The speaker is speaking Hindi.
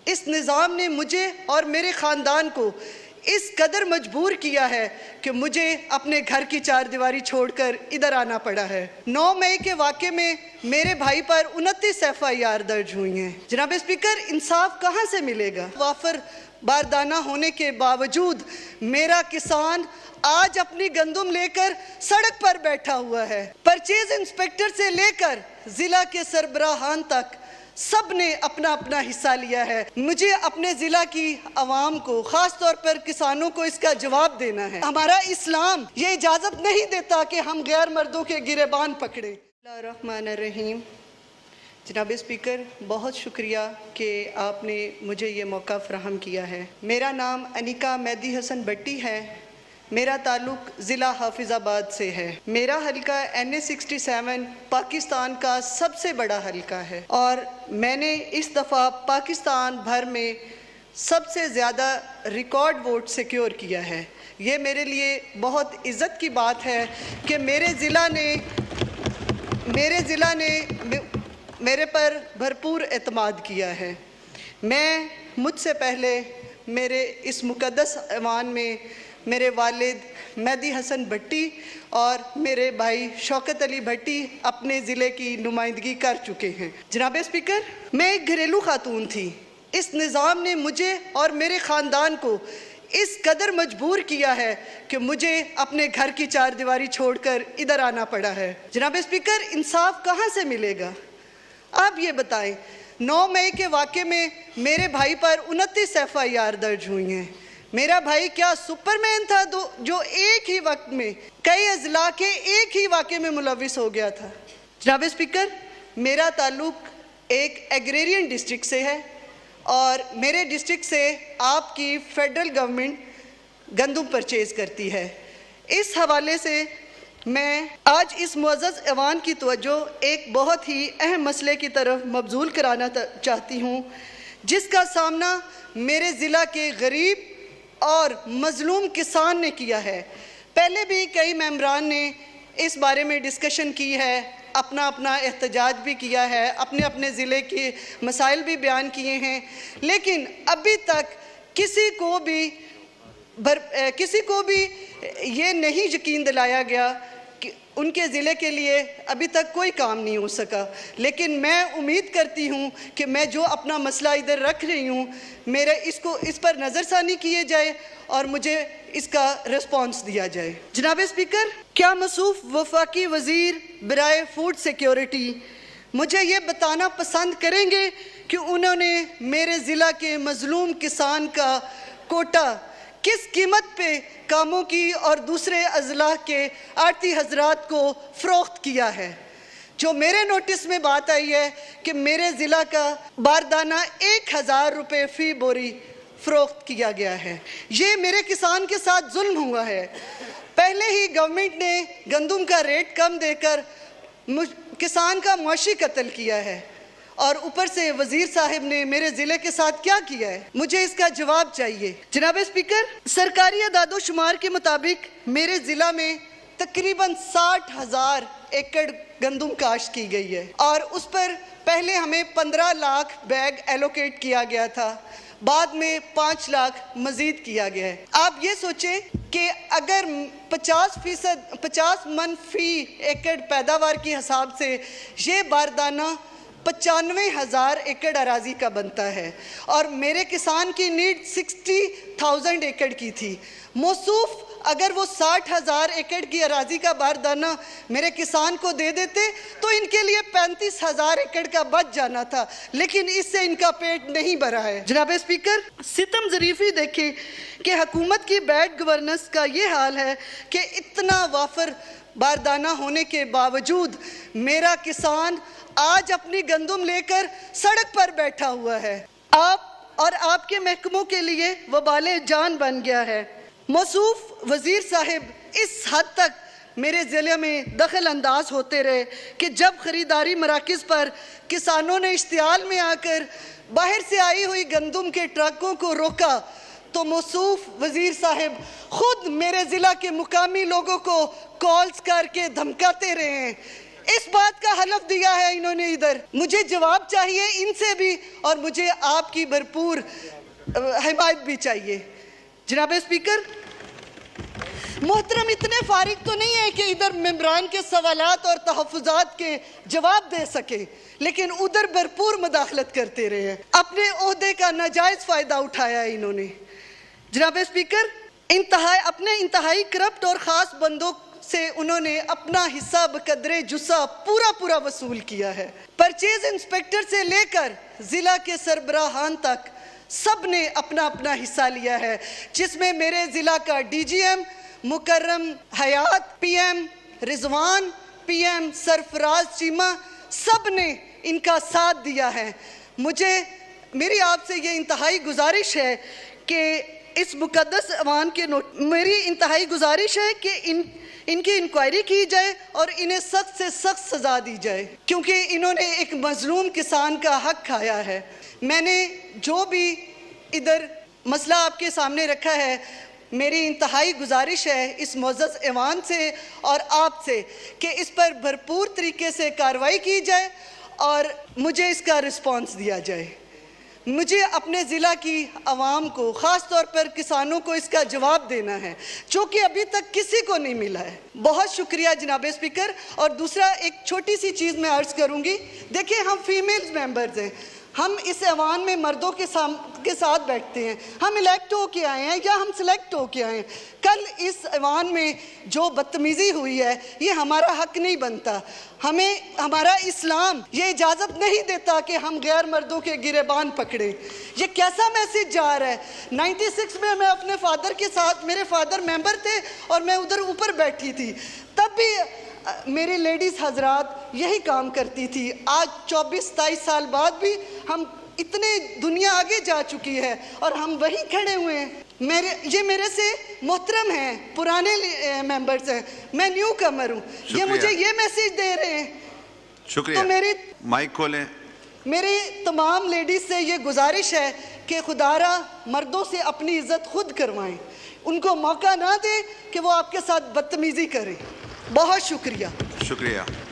इस निज़ाम ने मुझे और मेरे ख़ानदान को इस कदर मजबूर किया है कि मुझे अपने घर की चारदीवारी छोड़कर इधर आना पड़ा है। 9 मई के वाक़े में मेरे भाई पर 29 FIR दर्ज हुई हैं। जनाब स्पीकर, इंसाफ कहाँ से मिलेगा? वाफर बारदाना होने के बावजूद मेरा किसान आज अपनी गंदुम लेकर सड़क पर बैठा हुआ है। परचेज इंस्पेक्टर से लेकर ज़िला के सरबराहान तक सब ने अपना अपना हिस्सा लिया है। मुझे अपने ज़िला की आवाम को, ख़ास तौर पर किसानों को इसका जवाब देना है। हमारा इस्लाम ये इजाज़त नहीं देता कि हम गैर मर्दों के गिरेबान पकड़े। बिस्मिल्लाहिर्रहमानिर्रहीम। जनाब स्पीकर, बहुत शुक्रिया कि आपने मुझे ये मौका फ़राहम किया है। मेरा नाम अनिका मेहदी हसन भट्टी है। मेरा ताल्लुक़ ज़िला हाफिज़ाबाद से है। मेरा हल्का NA 67 पाकिस्तान का सबसे बड़ा हल्का है और मैंने इस दफ़ा पाकिस्तान भर में सबसे ज़्यादा रिकॉर्ड वोट सिक्योर किया है। ये मेरे लिए बहुत इज़्ज़त की बात है कि मेरे ज़िला ने मेरे पर भरपूर एतमाद किया है। मैं मुझसे पहले मेरे इस मुक़द्दस ऐवान में मेरे वालिद मेहदी हसन भट्टी और मेरे भाई शौकत अली भट्टी अपने ज़िले की नुमाइंदगी कर चुके हैं। जनाब स्पीकर, मैं एक घरेलू खातून थी। इस निज़ाम ने मुझे और मेरे ख़ानदान को इस कदर मजबूर किया है कि मुझे अपने घर की चारदीवारी छोड़कर इधर आना पड़ा है। जनाब स्पीकर, इंसाफ कहाँ से मिलेगा? आप ये बताएं। 9 मई के वाक़े में मेरे भाई पर 29 FIR दर्ज हुई हैं। मेरा भाई क्या सुपरमैन था जो एक ही वक्त में कई अजला के एक ही वाक़े में मुलविस हो गया था? जनाब स्पीकर, मेरा ताल्लुक़ एक एग्रेरियन डिस्ट्रिक्ट से है और मेरे डिस्ट्रिक्ट से आपकी फेडरल गवर्नमेंट गंदम परचेज़ करती है। इस हवाले से मैं आज इस मुअज़्ज़ज़ ऐवान की तवज्जो एक बहुत ही अहम मसले की तरफ मबज़ूल कराना चाहती हूँ, जिसका सामना मेरे ज़िला के गरीब और मज़लूम किसान ने किया है। पहले भी कई मेंबरान ने इस बारे में डिस्कशन की है, अपना अपना एहतजाज भी किया है, अपने अपने ज़िले के मसाइल भी बयान किए हैं, लेकिन अभी तक किसी को भी ये नहीं यकीन दिलाया गया कि उनके ज़िले के लिए अभी तक कोई काम नहीं हो सका। लेकिन मैं उम्मीद करती हूँ कि मैं जो अपना मसला इधर रख रही हूँ, मेरे इस पर नज़रसानी किए जाए और मुझे इसका रिस्पॉन्स दिया जाए। जनाब स्पीकर, क्या मसूफ वफाकी वज़ीर बराए फूड सिक्योरिटी मुझे ये बताना पसंद करेंगे कि उन्होंने मेरे ज़िला के मज़लूम किसान का कोटा किस कीमत पे कामों की और दूसरे अजला के आड़ती हजरात को फ़रोख्त किया है? जो मेरे नोटिस में बात आई है कि मेरे ज़िला का बारदाना 1000 रुपये फ़ी बोरी फ़रोख्त किया गया है। ये मेरे किसान के साथ जुल्म हुआ है। पहले ही गवर्नमेंट ने गंदम का रेट कम देकर किसान का मुआशी कत्ल किया है और ऊपर से वज़ीर साहब ने मेरे ज़िले के साथ क्या किया है? मुझे इसका जवाब चाहिए। जनाब स्पीकर, सरकारी अदादोशुमार के मुताबिक मेरे ज़िला में तकरीबन 60,000 एकड़ गंदम काश्त की गई है और उस पर पहले हमें 15 लाख बैग एलोकेट किया गया था, बाद में 5 लाख मज़ीद किया गया है। आप ये सोचें कि अगर 50 मन फ़ी एकड़ पैदावार के हिसाब से ये बारदाना 95,000 एकड़ अराजी का बनता है और मेरे किसान की नीड 60,000 एकड़ की थी। मौसूफ अगर वो 60,000 एकड़ की अराजी का बारदाना मेरे किसान को दे देते तो इनके लिए 35,000 एकड़ का बच जाना था, लेकिन इससे इनका पेट नहीं भरा है। जनाब स्पीकर, सितम ज़रीफ़ी देखें कि हुकूमत की बैड गवर्नेंस का ये हाल है कि इतना वाफर बारदाना होने के बावजूद मेरा किसान आज अपनी गंदम लेकर सड़क पर बैठा हुआ है। आप और आपके महकमों के लिए वबाले जान बन गया है। मौसूफ वज़ीर साहब इस हद तक मेरे ज़िले में दखल अंदाज होते रहे कि जब ख़रीदारी मराकज़ पर किसानों ने इश्तियाल में आकर बाहर से आई हुई गंदम के ट्रकों को रोका तो मौसूफ वज़ीर साहब खुद मेरे ज़िला के मुकामी लोगों को कॉल्स करके धमकाते रहे हैं। इस बात का हलफ दिया है इन्होंने इधर। मुझे जवाब चाहिए इनसे भी और मुझे आपकी भरपूर हिमायत भी चाहिए। जनाब स्पीकर, मोहतरम इतने फारिग तो नहीं है कि इधर मेंबरान के सवालात और तहफ़्फ़ुज़ात के जवाब दे सके, लेकिन उधर भरपूर मुदाखलत करते रहे हैं। अपने ओहदे का नाजायज़ फ़ायदा उठाया है इन्होंने। जनाब स्पीकर, अपने इंतहाई करप्ट और ख़ास बंदों से उन्होंने अपना हिस्सा बकदरे जुस्सा पूरा वसूल किया है। परचेज इंस्पेक्टर से लेकर ज़िला के सरबराहान तक सब ने अपना अपना हिस्सा लिया है, जिसमें मेरे ज़िला का DGM मुकर्रम हयात, PM रिजवान, PM सरफराज चीमा, सब ने इनका साथ दिया है। मेरी आपसे ये इंतहाई गुजारिश है कि इस मुकद्दस अवान के मेरी इंतहाई गुजारिश है कि इनकी इंक्वायरी की जाए और इन्हें सख्त से सख्त सज़ा दी जाए, क्योंकि इन्होंने एक मजलूम किसान का हक खाया है। मैंने जो भी इधर मसला आपके सामने रखा है, मेरी इंतहाई गुजारिश है इस मुअज़्ज़ज़ ऐवान से और आपसे कि इस पर भरपूर तरीके से कार्रवाई की जाए और मुझे इसका रिस्पॉन्स दिया जाए। मुझे अपने ज़िला की आवाम को, ख़ास तौर पर किसानों को इसका जवाब देना है, जो कि अभी तक किसी को नहीं मिला है। बहुत शुक्रिया जनाब स्पीकर। और दूसरा एक छोटी सी चीज़ मैं अर्ज़ करूँगी। देखिए, हम फीमेल्स मेंबर्स हैं, हम इस ऐवान में मर्दों के साथ बैठते हैं। हम इलेक्ट हो के आए हैं या हम सिलेक्ट हो के आए हैं। कल इस ऐवान में जो बदतमीज़ी हुई है, ये हमारा हक नहीं बनता। हमारा इस्लाम ये इजाज़त नहीं देता कि हम गैर मर्दों के गिरेबान पकड़ें। ये कैसा मैसेज जा रहा है। 96 में मैं अपने फादर के साथ, मेरे फादर मेंबर थे और मैं उधर ऊपर बैठी थी, तब भी मेरी लेडीज़ हजरात यही काम करती थी। आज 24-27 साल बाद भी हम इतने दुनिया आगे जा चुकी है और हम वहीं खड़े हुए हैं। मेरे से मोहतरम हैं, पुराने मेंबर्स हैं, मैं न्यू कमर हूँ। ये मुझे ये मैसेज दे रहे हैं। शुक्रिया। तो मेरी माइक खोलें। मेरी तमाम लेडीज़ से ये गुजारिश है कि खुदारा मर्दों से अपनी इज़्ज़त खुद करवाएं, उनको मौका ना दें कि वो आपके साथ बदतमीज़ी करें। बहुत शुक्रिया। शुक्रिया।